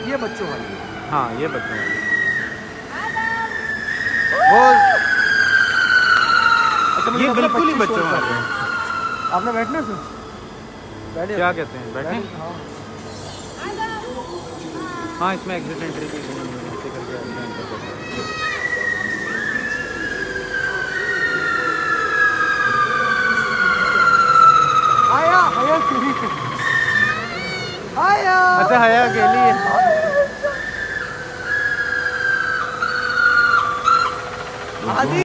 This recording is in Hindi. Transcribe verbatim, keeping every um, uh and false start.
ये बच्चों वाली है। हाँ ये बच्चों वाली वो अच्छा मुझे ये लगता है बिल्कुल ही बच्चे बच्चों शोर कर वाले रहे हैं। हैं। आपने बैठना सर? बैठे क्या कहते हैं बैठे? हाँ हाँ इसमें एग्जिट एंट्री की ऐसे करके एंटर कर सकते हैं। आया आया आया अच्छा हया अकेली है। आदि